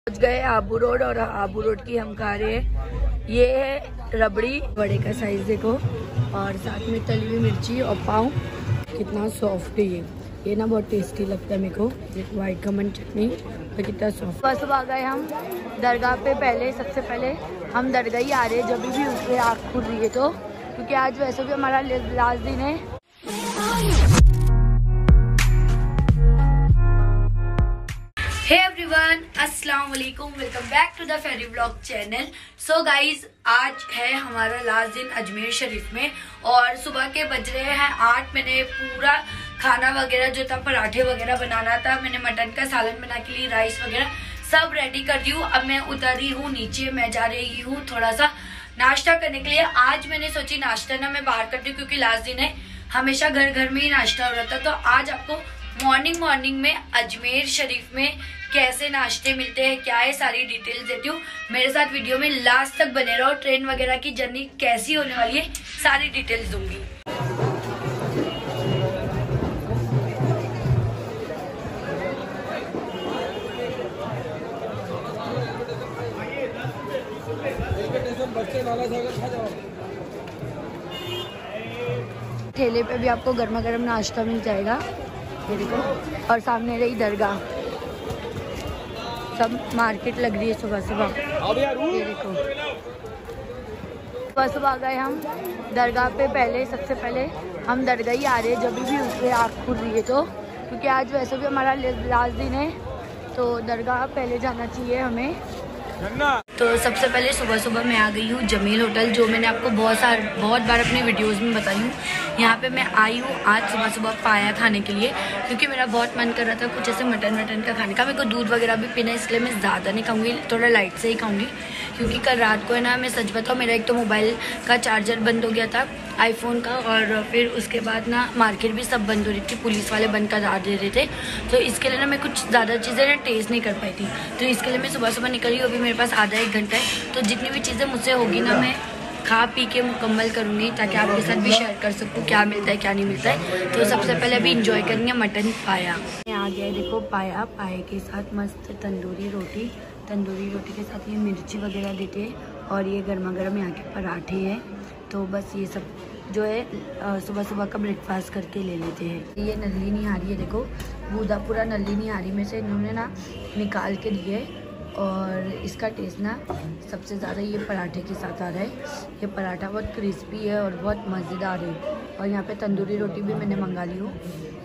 पहुंच गए आबू रोड और आबू रोड की हम खा रहे हैं। ये है रबड़ी, बड़े का साइज देखो, और साथ में तली हुई मिर्ची और पाव। कितना सॉफ्ट है ये ना बहुत टेस्टी लगता है मेरे को। वाइट खमन चटनी तो कितना सॉफ्ट। बस अब आ गए हम दरगाह पे। सबसे पहले हम दरगाह ही आ रहे हैं जब भी उसके आँख खुल रही है तो, क्योंकि आज वैसे भी हमारा लास्ट दिन है। हे एवरीवन, अस्सलाम वालेकुम, welcome back to the ferry vlog channel. So guys, आज है हमारा लास्ट दिन अजमेर शरीफ में और सुबह के बज रहे हैं 8। मैंने पूरा खाना वगैरह जो था, पराठे वगैरह बनाना था, मैंने मटन का सालन बना के लिए, राइस वगैरह सब रेडी कर दी हूँ। अब मैं उतर रही हूँ नीचे, मैं जा रही हूँ थोड़ा सा नाश्ता करने के लिए। आज मैंने सोची नाश्ता ना मैं बाहर करती हूँ क्योंकि लास्ट दिन है, हमेशा घर में ही नाश्ता हो रहा था। तो आज आपको मॉर्निंग में अजमेर शरीफ में कैसे नाश्ते मिलते हैं, क्या है, सारी डिटेल्स देती हूँ। मेरे साथ वीडियो में लास्ट तक बने रहो। ट्रेन वगैरह की जर्नी कैसी होने वाली है सारी डिटेल्स दूंगी। ठेले पे भी आपको गर्मा गर्म नाश्ता मिल जाएगा, ये देखो। और सामने रही दरगाह, सब मार्केट लग रही है सुबह ये देखो। सुबह आ गए हम दरगाह पे। सबसे पहले हम दरगाह ही आ रहे हैं जब भी उसके आँख खुल रही है तो, क्योंकि आज वैसे भी हमारा लास्ट दिन है तो दरगाह पहले जाना चाहिए हमें। तो सबसे पहले सुबह मैं आ गई हूँ जमील होटल, जो मैंने आपको बहुत बार अपने वीडियोस में बताई हूँ। यहाँ पे मैं आई हूँ आज सुबह पाया खाने के लिए, क्योंकि मेरा बहुत मन कर रहा था कुछ ऐसे मटन का खाने का। मेरे को दूध वगैरह भी पीना है, इसलिए मैं ज़्यादा नहीं खाऊंगी, थोड़ा लाइट से ही खाऊंगी। क्योंकि कल रात को है ना, मैं सच बताऊँ, मेरा एक तो मोबाइल का चार्जर बंद हो गया था आईफोन का, और फिर उसके बाद ना मार्केट भी सब बंद हो रही थी, पुलिस वाले बंद करा दे रहे थे। तो इसके लिए ना मैं कुछ ज़्यादा चीज़ें ना टेस्ट नहीं कर पाई थी। तो इसके लिए मैं सुबह निकली, अभी मेरे पास आधा 1 घंटा है। तो जितनी भी चीज़ें मुझसे होगी ना, मैं खा पी के मुकम्मल करूँगी, ताकि आपके साथ भी शेयर कर सकूँ क्या मिलता है क्या नहीं मिलता है। तो सबसे पहले अभी इंजॉय करेंगे मटन पाया। आ गया है देखो पाए के साथ मस्त तंदूरी रोटी के साथ ये मिर्ची वगैरह देते हैं, और ये गर्मा गर्म यहाँ के पराठे हैं। तो बस ये सब जो है सुबह का ब्रेकफास्ट करके ले लेते हैं। ये नल्ली नहीं आ रही है देखो, बूदा पूरा नल्ली नहीं आ रही में से इन्होंने ना निकाल के दिए। और इसका टेस्ट ना सबसे ज़्यादा ये पराठे के साथ आ रहा है। ये पराठा बहुत क्रिस्पी है और बहुत मज़ेदार है। और यहाँ पे तंदूरी रोटी भी मैंने मंगा ली हूँ।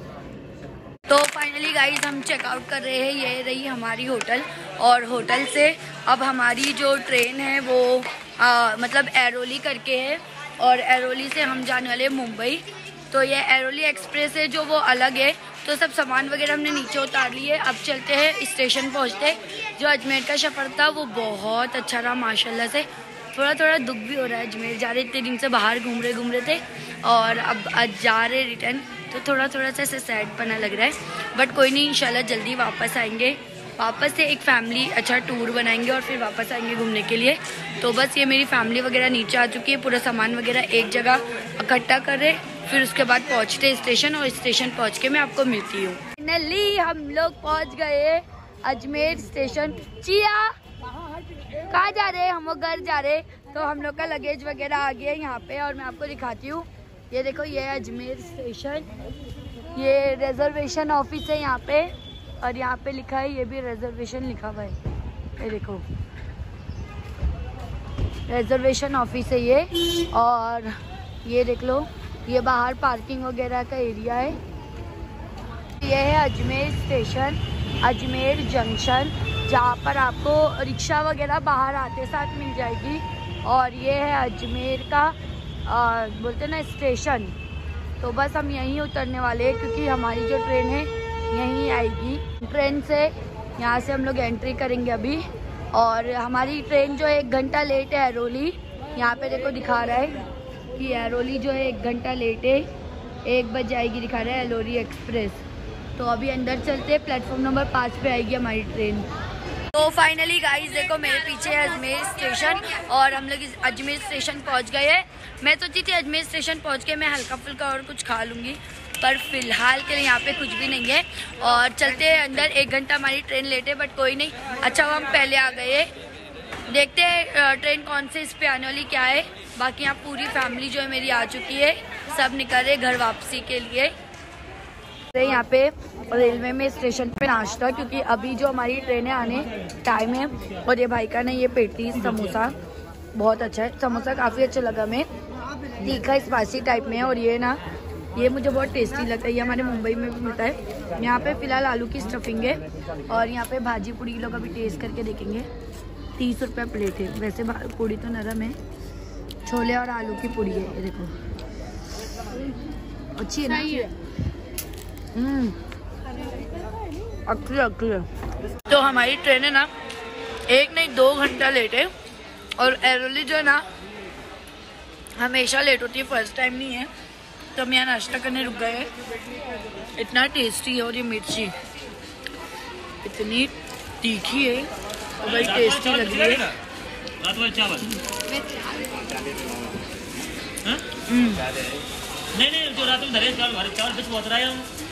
तो फाइनली गाइस, हम चेकआउट कर रहे हैं। ये रही हमारी होटल, और होटल से अब हमारी जो ट्रेन है वो मतलब एरोली करके है, और एरोली से हम जाने वाले हैं मुंबई। तो ये एरोली एक्सप्रेस है जो वो अलग है। तो सब सामान वगैरह हमने नीचे उतार लिए। अब चलते हैं स्टेशन पहुंचते। जो अजमेर का सफ़र था वो बहुत अच्छा रहा माशाल्लाह से। थोड़ा दुख भी हो रहा है, अजमेर जा रहे, इतने दिन से बाहर घूम रहे थे, और अब आज जा रहे रिटर्न, तो थोड़ा सा ऐसे सैड पना लग रहा है। बट कोई नहीं, इंशाल्लाह जल्दी वापस आएंगे। वापस से एक फैमिली अच्छा टूर बनाएंगे और फिर वापस आएंगे घूमने के लिए। तो बस ये मेरी फैमिली वगैरह नीचे आ चुकी है, पूरा सामान वगैरह एक जगह इकट्ठा कर रहे, फिर उसके बाद पहुंचते स्टेशन, और स्टेशन पहुंच के मैं आपको मिलती हूँ। फाइनली हम लोग पहुंच गए अजमेर स्टेशन। चिया कहाँ जा रहे हैं? हम लोग घर जा रहे। तो हम लोग का लगेज वगैरह आ गया यहाँ पे, और मैं आपको दिखाती हूँ। ये देखो, ये है अजमेर स्टेशन। ये रिजर्वेशन ऑफिस है यहाँ पे, और यहाँ पे लिखा है, ये भी रिजर्वेशन लिखा हुआ है, ये देखो रिजर्वेशन ऑफिस है ये। और ये देख लो, ये बाहर पार्किंग वगैरह का एरिया है। ये है अजमेर स्टेशन, अजमेर जंक्शन, जहाँ पर आपको रिक्शा वगैरह बाहर आते साथ मिल जाएगी। और ये है अजमेर का बोलते ना स्टेशन। तो बस हम यहीं उतरने वाले हैं, क्योंकि हमारी जो ट्रेन है यहीं आएगी। ट्रेन से यहाँ से हम लोग एंट्री करेंगे अभी। और हमारी ट्रेन जो है 1 घंटा लेट है एरोली। यहाँ पे देखो दिखा रहा है कि एरोली जो है 1 घंटा लेट है, 1 बजे आएगी दिखा रहा है एरोली एक्सप्रेस। तो अभी अंदर चलते हैं, प्लेटफॉर्म नंबर 5 पे आएगी हमारी ट्रेन। तो फाइनली गाइस देखो, मेरे पीछे है अजमेर स्टेशन, और हम लोग अजमेर स्टेशन पहुंच गए हैं। मैं सोची थी अजमेर स्टेशन पहुंच के मैं हल्का फुल्का और कुछ खा लूँगी, पर फिलहाल के लिए यहाँ पे कुछ भी नहीं है। और चलते हैं अंदर, 1 घंटा हमारी ट्रेन लेट है बट कोई नहीं, अच्छा वो हम पहले आ गए। देखते हैं ट्रेन कौन से इस पे आने वाली क्या है। बाकी यहाँ पूरी फैमिली जो है मेरी आ चुकी है, सब निकल रहे घर वापसी के लिए। यहाँ पे रेलवे में स्टेशन पे नाश्ता, क्योंकि अभी जो हमारी ट्रेनें आने टाइम है। और ये भाई का ना ये पेटीज समोसा बहुत अच्छा है, समोसा काफ़ी अच्छा लगा हमें, तीखा स्पाइसी टाइप में है। और ये ना ये मुझे बहुत टेस्टी लगता है, ये हमारे मुंबई में भी मिलता है। यहाँ पे फिलहाल आलू की स्टफिंग है और यहाँ पे भाजी पूड़ी लोग अभी टेस्ट करके देखेंगे। 30 रुपये प्लेट है, वैसे पूड़ी तो नरम है। छोले और आलू की पूड़ी है, ये देखो अच्छी है ना, अच्छी है। तो हमारी ट्रेन है ना 1 नहीं 2 घंटा लेट है। और एरोली जो है ना हमेशा लेट होती है, फर्स्ट टाइम नहीं है। तो हम यहाँ नाश्ता करने रुक गए। इतना टेस्टी है और ये मिर्ची इतनी तीखी है और बड़ी टेस्टी लग रही है। नहीं जो रात में धरे चावल बिच बहुत रहा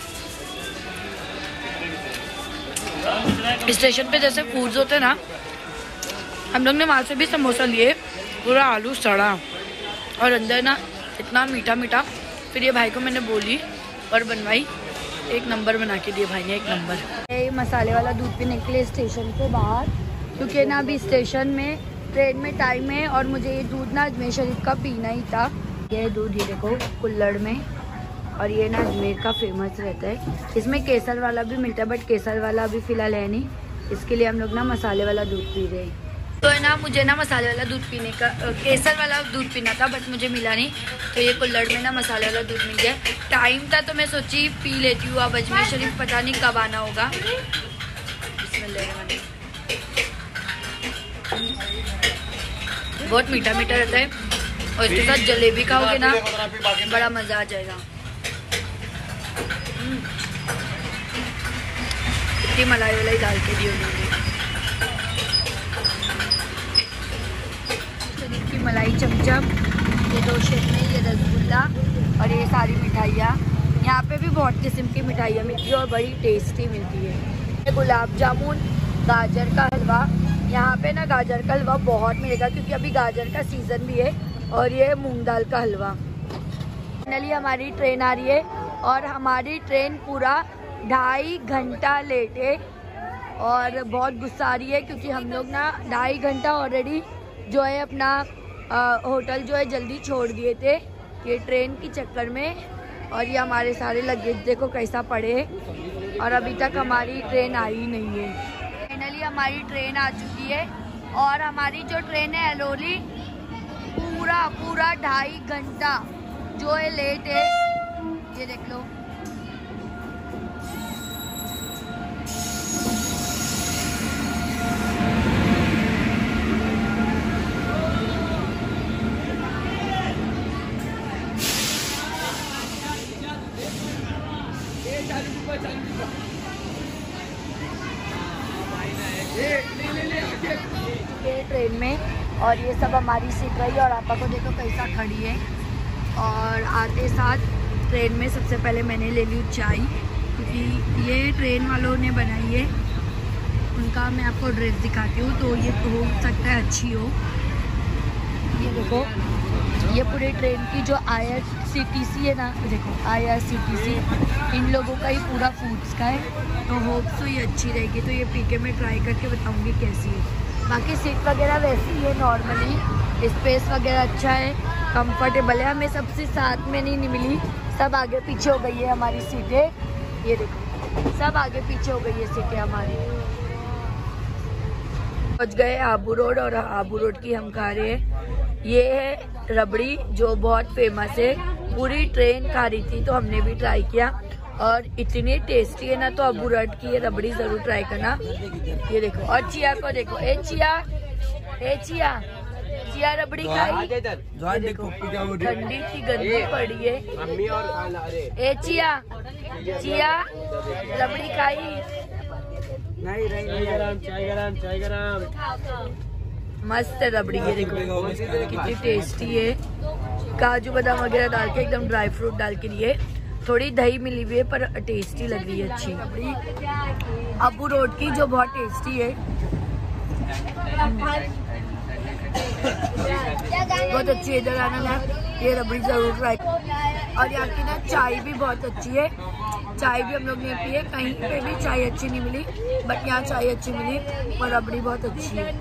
है। स्टेशन पे जैसे फूड्स होते हैं ना, हम लोग ने वहाँ से भी समोसा लिए, पूरा आलू सड़ा और अंदर ना इतना मीठा मीठा। फिर ये भाई को मैंने बोली और बनवाई, 1 नंबर बना के दिए भाई ने, 1 नंबर। ये मसाले वाला दूध पीने के लिए स्टेशन के बाहर, क्योंकि ना अभी स्टेशन में ट्रेन में टाइम है और मुझे ये दूध ना अजमेर शरीफ का पीना ही था। ये दूध ये देखो कुल्हड़ में, और ये ना अजमेर का फेमस रहता है। इसमें केसर वाला भी मिलता है बट केसर वाला अभी फ़िलहाल है नहीं, इसके लिए हम लोग ना मसाले वाला दूध पी रहे हैं। तो है ना मुझे ना मसाले वाला दूध पीने का, केसर वाला दूध पीना था बट मुझे मिला नहीं, तो ये कुल्हड़ में ना मसाले वाला दूध मिल गया। टाइम था तो मैं सोची पी लेती हूँ। अब अजमेर शरीफ पता नहीं कब आना होगा। बहुत मीठा मीठा रहता है और इसके साथ जलेबी खाओगे ना बड़ा मज़ा आ जाएगा। इतनी मलाई वलाई डाल के दी उन्होंने, शरीफ की मलाई चमचम, ये 2 शेप में, ये रसगुल्ला और ये सारी मिठाइयाँ। यहाँ पे भी बहुत किस्म की मिठाइयाँ मिलती है और बड़ी टेस्टी मिलती है। गुलाब जामुन, गाजर का हलवा, यहाँ पे ना गाजर का हलवा बहुत मिलेगा क्योंकि अभी गाजर का सीज़न भी है। और ये मूंग दाल का हलवा। फाइनली हमारी ट्रेन आ रही है और हमारी ट्रेन पूरा 2.5 घंटा लेट है और बहुत गुस्सा आ रही है क्योंकि हम लोग ना 2.5 घंटा ऑलरेडी जो है अपना होटल जो है जल्दी छोड़ दिए थे ये ट्रेन की चक्कर में। और ये हमारे सारे लगेज देखो कैसा पड़े और अभी तक हमारी ट्रेन आई नहीं है। फाइनली हमारी ट्रेन आ चुकी है और हमारी जो ट्रेन है एलोली पूरा 2.5 घंटा जो है लेट है, ये देख लो। ट्रेन में और ये सब हमारी सीट रही और आपा को देखो कैसा खड़ी है। और आते साथ ट्रेन में सबसे पहले मैंने ले ली चाय क्योंकि ये ट्रेन वालों ने बनाई है, उनका मैं आपको ड्रेस दिखाती हूँ तो ये हो सकता है अच्छी हो। ये देखो ये पूरे ट्रेन की जो IRCTC है ना, देखो IRCTC इन लोगों का ही पूरा फूड्स का है तो होप सो ये अच्छी रहेगी। तो ये पी के मैं ट्राई करके बताऊँगी कैसी है। बाकी सीट वगैरह वैसी है नॉर्मली, स्पेस वगैरह अच्छा है, कंफर्टेबल है। हमें सबसे साथ में नहीं मिली, सब आगे पीछे हो गई है हमारी सीटें। ये देखो सब आगे पीछे हो गई है सीटें हमारी। पहुँच गए आबू रोड और आबू रोड की हम खा रहे हैं। ये है रबड़ी जो बहुत फेमस है, पूरी ट्रेन खा रही थी तो हमने भी ट्राई किया और इतनी टेस्टी है ना। तो आबू रोड की ये रबड़ी जरूर ट्राई करना। ये देखो और चिया को देखो, ए चिया चिया रबड़ी खाई, देखो ठंडी सी गंदी पड़ी है। ए चिया रबड़ी खाई चाय गरम मस्त है रबड़ी। ये देखो कितनी टेस्टी है, काजू बादाम वगैरह डाल के एकदम ड्राई फ्रूट डाल के लिए थोड़ी दही मिली हुई है पर टेस्टी लग रही है, अच्छी। अबू रोड की जो बहुत टेस्टी है, बहुत अच्छी है। इधर आना ना, ये रबड़ी जरूर ट्राई। और यहाँ की ना चाय भी बहुत अच्छी है। चाय भी हम लोग ने पी है, कहीं पे भी चाय अच्छी नहीं मिली, बट यहाँ चाय अच्छी मिली और रबड़ी बहुत अच्छी है।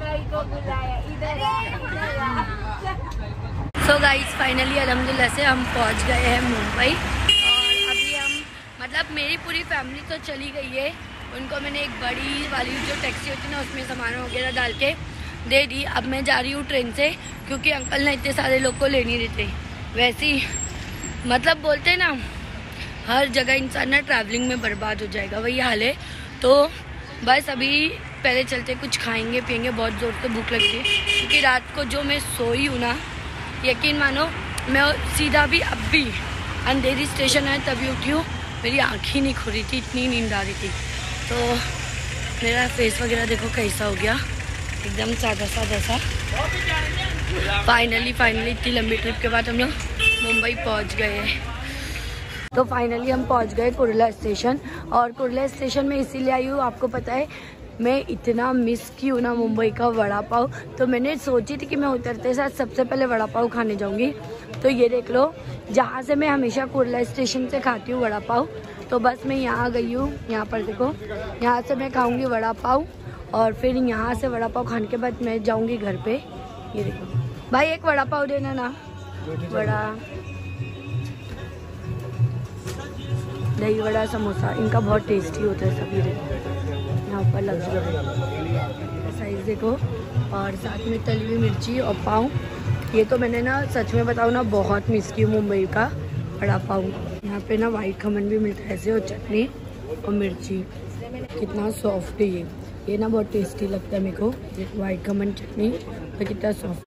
सो गाइस फाइनली अल्हम्दुलिल्लाह से हम पहुँच गए हैं मुंबई। और अभी हम मतलब मेरी पूरी फैमिली तो चली गई है, उनको मैंने एक बड़ी वाली जो टैक्सी होती है ना उसमें सामान वगैरह डाल के दे दी। अब मैं जा रही हूँ ट्रेन से, क्योंकि अंकल ने इतने सारे लोग को ले नहीं देते। वैसे ही मतलब बोलते ना, हर जगह इंसान ना ट्रैवलिंग में बर्बाद हो जाएगा, वही हाल है। तो बस अभी पहले चलते कुछ खाएंगे पियेंगे, बहुत ज़ोर से भूख लगती है, क्योंकि रात को जो मैं सोई हूँ ना, यकीन मानो मैं सीधा भी अब भी अंधेरी स्टेशन है तभी उठी हूँ, मेरी आँख ही नहीं खुल रही थी, इतनी नींद आ रही थी। तो मेरा फेस वगैरह देखो कैसा हो गया, एकदम सादा सादा सा। फाइनली इतनी लंबी ट्रिप के बाद हम लोग मुंबई पहुंच गए हैं। तो फाइनली हम पहुंच गए कुर्ला स्टेशन। और कुर्ला स्टेशन में इसीलिए आई हूँ, आपको पता है मैं इतना मिस की हूँ ना मुंबई का वड़ा पाव। तो मैंने सोची थी कि मैं उतरते साथ सबसे पहले वड़ा पाव खाने जाऊँगी। तो ये देख लो, जहाँ से मैं हमेशा कुर्ला स्टेशन से खाती हूँ वड़ा पाव, तो बस मैं यहाँ गई हूँ। यहाँ पर देखो, यहाँ से मैं खाऊँगी वड़ा पाव और फिर यहाँ से वड़ा पाव खाने के बाद मैं जाऊँगी घर पे। ये देखो भाई, एक वड़ा पाव देना ना, वड़ा दही वड़ा समोसा, इनका बहुत टेस्टी होता है सब। ये देखो यहाँ पर लग साइज देखो, और साथ में तली हुई मिर्ची और पाव। ये तो मैंने ना सच में बताऊँ ना बहुत मिस की मुंबई का वड़ा पाव। यहाँ पे ना वाइट खमन भी मिलता है ऐसे, और चटनी और मिर्ची, कितना सॉफ्ट है ये ना बहुत टेस्टी लगता है मेरे को। वाइट खमन चटनी तो कितना सॉफ्ट।